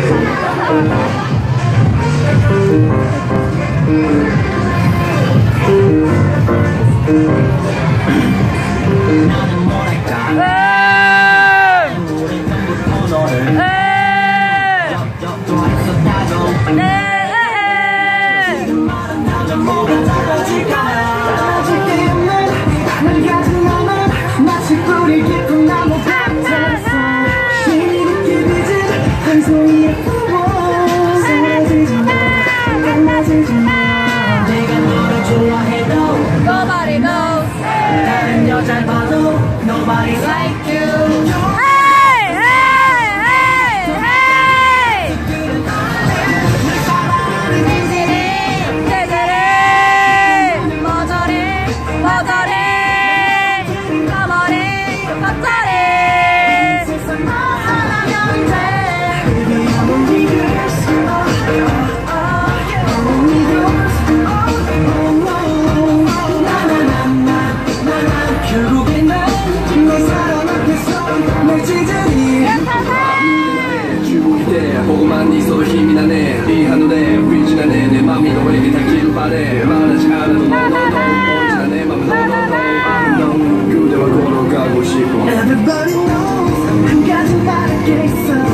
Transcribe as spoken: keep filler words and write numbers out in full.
Nobody knows. 다른 여자 봐도 nobody like you. Hey, hey, hey, hey. 진실이 제자리 머저리 머저리 가머리 겉절이 세상 뭐 하나면 돼. 보고만 있어도 힘이 나네. 이 하늘에 빛나네. 내 맘이 너에게 닿기를 바래. 말하지 않아도 no no no 언제나 내 맘은 no no no 아름다운 그대와 걸어가고 싶어. Everybody knows 한 가지 말할 게 있어.